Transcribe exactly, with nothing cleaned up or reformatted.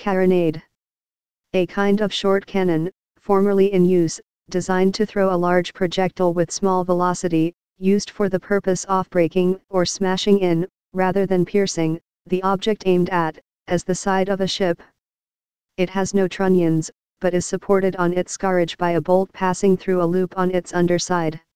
Carronade. A kind of short cannon, formerly in use, designed to throw a large projectile with small velocity, used for the purpose of breaking or smashing in, rather than piercing, the object aimed at, as the side of a ship. It has no trunnions, but is supported on its scarage by a bolt passing through a loop on its underside.